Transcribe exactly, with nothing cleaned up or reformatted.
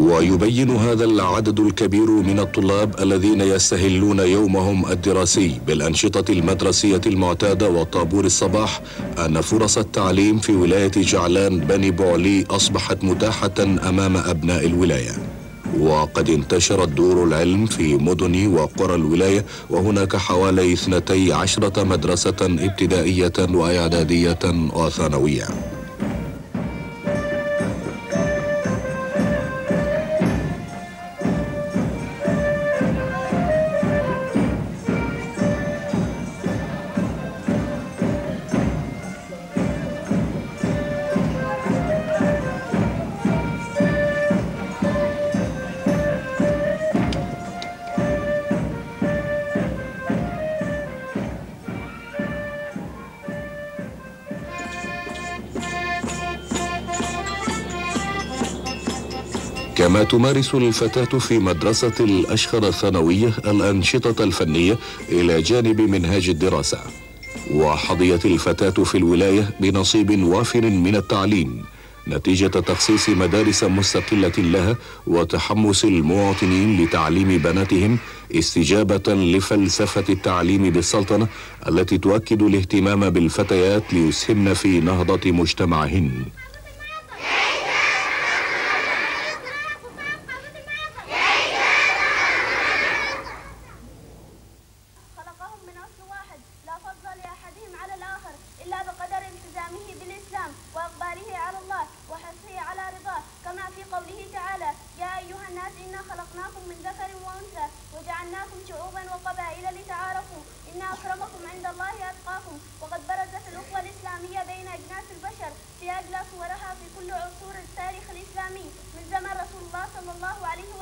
ويبين هذا العدد الكبير من الطلاب الذين يستهلون يومهم الدراسي بالأنشطة المدرسية المعتادة وطابور الصباح أن فرص التعليم في ولاية جعلان بني بوعلي أصبحت متاحة أمام أبناء الولاية. وقد انتشرت دور العلم في مدن وقرى الولاية، وهناك حوالي اثنتي عشرة مدرسة ابتدائية وإعدادية وثانوية. كما تمارس الفتاة في مدرسة الأشخر الثانوية الأنشطة الفنية إلى جانب منهاج الدراسة. وحظيت الفتاة في الولاية بنصيب وافر من التعليم نتيجة تخصيص مدارس مستقلة لها وتحمس المواطنين لتعليم بناتهم استجابة لفلسفة التعليم بالسلطنة التي تؤكد الاهتمام بالفتيات ليسهمن في نهضة مجتمعهن. في أجل صورها في كل عصور التاريخ الإسلامي من زمن رسول الله صلى الله عليه